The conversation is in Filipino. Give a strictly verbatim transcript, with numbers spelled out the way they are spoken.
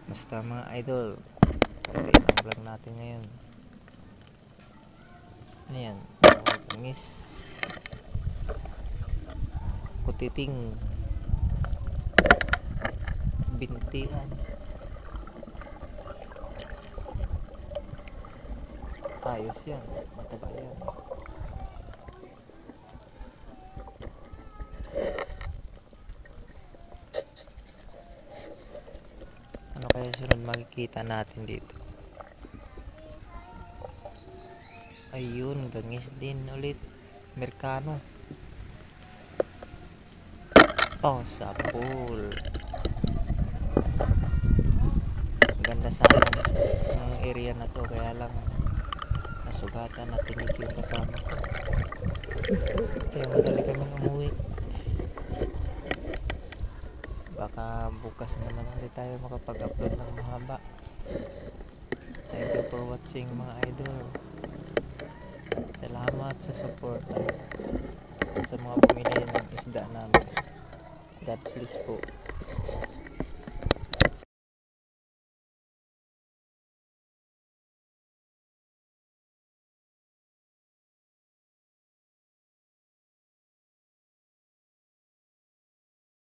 Basta mga idol, update ang vlog natin ngayon. Ano yan? Bangis, kutiting, bintian, ayos yan, mataba yan. Ano kaya sunod makikita natin dito? Ayun, gangis din ulit. Merkano. Oh, sapul. Ganda sana ang area na to, kaya lang nasugatan na tinig yung kasama ko. Kaya madali kaming umuwi. Baka bukas naman ulit tayo makapag-upload ng mahaba. Thank you for watching mga idol. Salamat sa support at sa mga bumili ng isda namin. God bless po.